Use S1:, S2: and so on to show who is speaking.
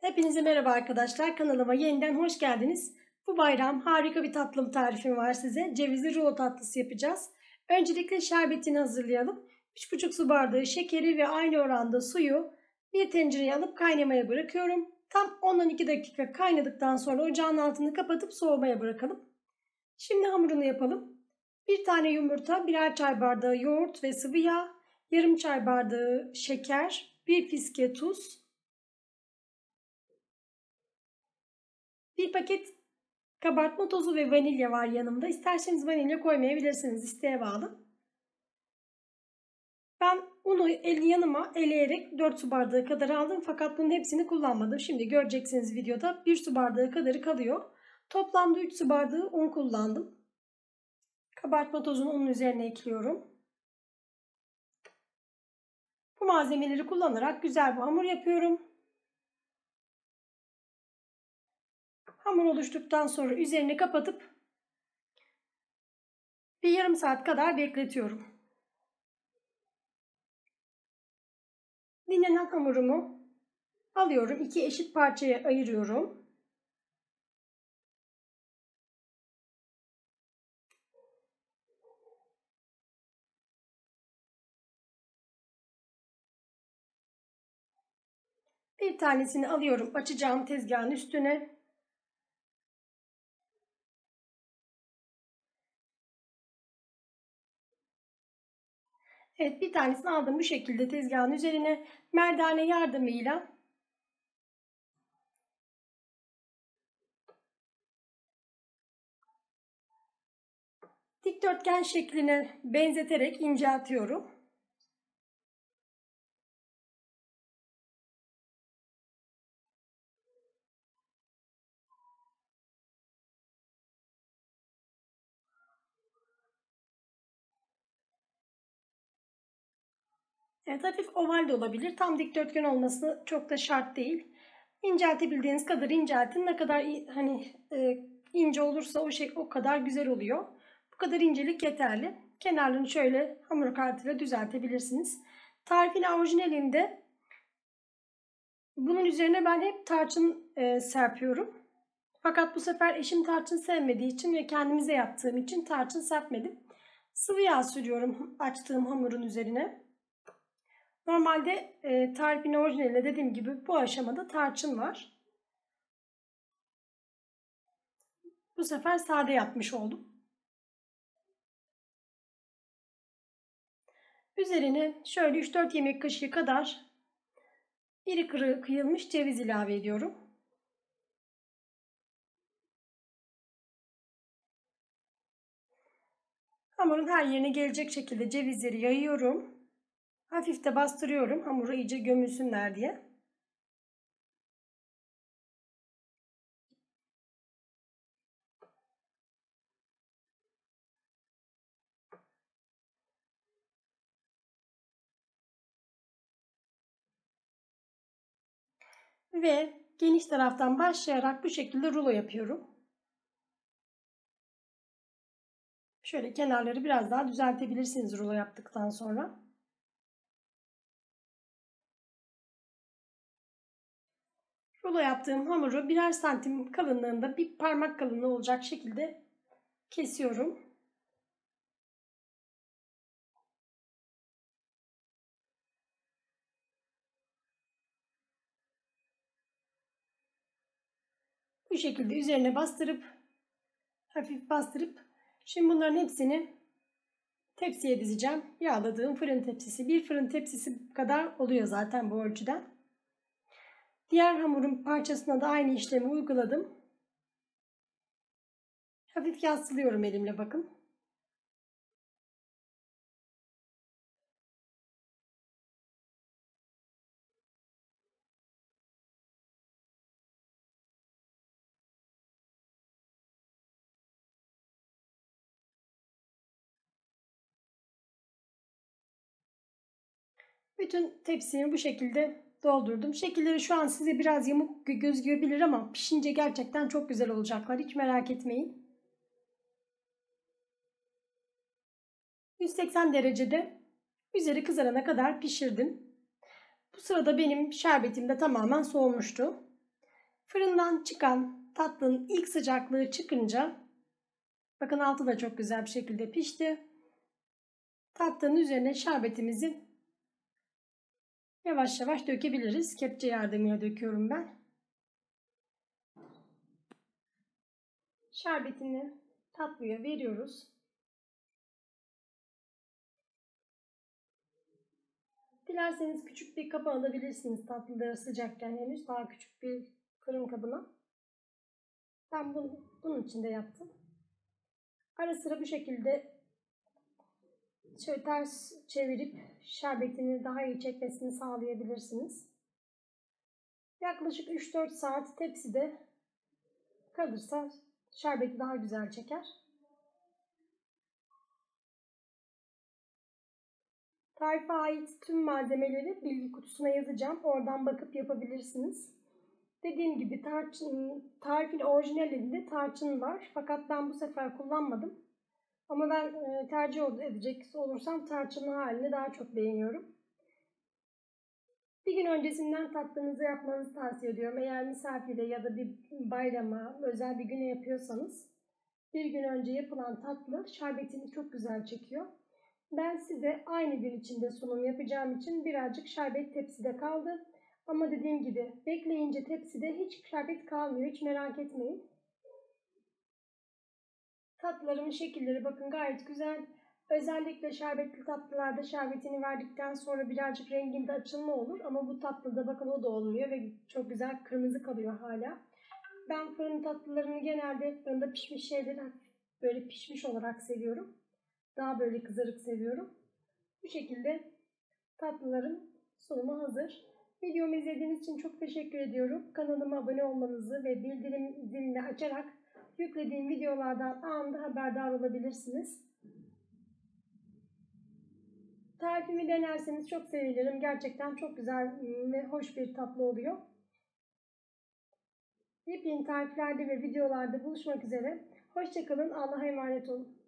S1: Hepinize merhaba arkadaşlar. Kanalıma yeniden hoş geldiniz. Bu bayram harika bir tatlım tarifim var size. Cevizli rulo tatlısı yapacağız. Öncelikle şerbetini hazırlayalım. 3,5 su bardağı şekeri ve aynı oranda suyu bir tencereye alıp kaynamaya bırakıyorum. Tam 10-12 dakika kaynadıktan sonra ocağın altını kapatıp soğumaya bırakalım. Şimdi hamurunu yapalım. Bir tane yumurta, birer çay bardağı yoğurt ve sıvı yağ, yarım çay bardağı şeker, bir fiske tuz, bir paket kabartma tozu ve vanilya var yanımda. İsterseniz vanilya koymayabilirsiniz. İsteğe bağlı. Ben unu yanıma eleyerek 4 su bardağı kadar aldım. Fakat bunun hepsini kullanmadım. Şimdi göreceksiniz videoda 1 su bardağı kadarı kalıyor. Toplamda 3 su bardağı un kullandım. Kabartma tozunu unun üzerine ekliyorum. Bu malzemeleri kullanarak güzel bir hamur yapıyorum. Hamur oluştuktan sonra üzerini kapatıp bir yarım saat kadar bekletiyorum. Dinlenen hamurumu alıyorum. 2 eşit parçaya ayırıyorum. Bir tanesini alıyorum. Açacağım tezgahın üstüne. Evet, bir tanesini aldım bu şekilde tezgahın üzerine. Merdane yardımıyla dikdörtgen şekline benzeterek inceltiyorum. Evet, hafif oval de olabilir. Tam dikdörtgen olması çok da şart değil. İnceltebildiğiniz kadar inceltin. Ne kadar ince olursa o kadar güzel oluyor. Bu kadar incelik yeterli. Kenarlarını şöyle hamur kartıyla düzeltebilirsiniz. Tarifin orijinalinde bunun üzerine ben hep tarçın serpiyorum. Fakat bu sefer eşim tarçın sevmediği için ve kendimize yaptığım için tarçın serpmedim. Sıvı yağ sürüyorum açtığım hamurun üzerine. Normalde tarifin orijinalinde dediğim gibi bu aşamada tarçın var. Bu sefer sade yapmış oldum. Üzerine şöyle 3-4 yemek kaşığı kadar iri kıyılmış ceviz ilave ediyorum. Hamurun her yerine gelecek şekilde cevizleri yayıyorum. Hafif de bastırıyorum hamuru iyice gömülsünler diye. Ve geniş taraftan başlayarak bu şekilde rulo yapıyorum. Şöyle kenarları biraz daha düzeltebilirsiniz rulo yaptıktan sonra. Rulo yaptığım hamuru birer santim kalınlığında, bir parmak kalınlığı olacak şekilde kesiyorum. Bu şekilde üzerine bastırıp, hafif bastırıp, şimdi bunların hepsini tepsiye dizeceğim. Yağladığım fırın tepsisi. Bir fırın tepsisi kadar oluyor zaten bu ölçüden. Diğer hamurun parçasına da aynı işlemi uyguladım. Hafif yassılıyorum elimle, bakın. Bütün tepsimi bu şekilde doldurdum. Şekilleri şu an size biraz yamuk gözükebilir ama pişince gerçekten çok güzel olacaklar. Hiç merak etmeyin. 180 derecede üzeri kızarana kadar pişirdim. Bu sırada benim şerbetim de tamamen soğumuştu. Fırından çıkan tatlının ilk sıcaklığı çıkınca, bakın altı da çok güzel bir şekilde pişti. Tatlının üzerine şerbetimizi yavaş yavaş dökebiliriz. Kepçe yardımıyla döküyorum ben. Şerbetini tatlıya veriyoruz. Dilerseniz küçük bir kaba alabilirsiniz, tatlıları sıcakken henüz daha küçük bir fırın kabına. Ben bunun içinde yaptım. Ara sıra bu şekilde şöyle ters çevirip şerbetini daha iyi çekmesini sağlayabilirsiniz. Yaklaşık 3-4 saat tepside kalırsa şerbeti daha güzel çeker. Tarife ait tüm malzemeleri bilgi kutusuna yazacağım. Oradan bakıp yapabilirsiniz. Dediğim gibi tarifin orijinalinde tarçın var. Fakat ben bu sefer kullanmadım. Ama ben tercih edecek olursam tarçınlı halini daha çok beğeniyorum. Bir gün öncesinden tatlınızı yapmanızı tavsiye ediyorum. Eğer misafire ya da bir bayrama, özel bir güne yapıyorsanız bir gün önce yapılan tatlı şerbetini çok güzel çekiyor. Ben size aynı gün içinde sunum yapacağım için birazcık şerbet tepside kaldı. Ama dediğim gibi bekleyince tepside hiç şerbet kalmıyor. Hiç merak etmeyin. Tatlılarımın şekilleri bakın gayet güzel. Özellikle şerbetli tatlılarda şerbetini verdikten sonra birazcık renginde açılma olur. Ama bu tatlıda bakın o da olmuyor ve çok güzel kırmızı kalıyor hala. Ben fırın tatlılarını genelde fırında pişmiş şeyleri böyle pişmiş olarak seviyorum. Daha böyle kızarık seviyorum. Bu şekilde tatlıların sunumu hazır. Videomu izlediğiniz için çok teşekkür ediyorum. Kanalıma abone olmanızı ve bildirim zilini açarak yüklediğim videolardan anında haberdar olabilirsiniz. Tarifimi denerseniz çok sevinirim. Gerçekten çok güzel ve hoş bir tatlı oluyor. Yepyeni tariflerde ve videolarda buluşmak üzere. Hoşça kalın. Allah'a emanet olun.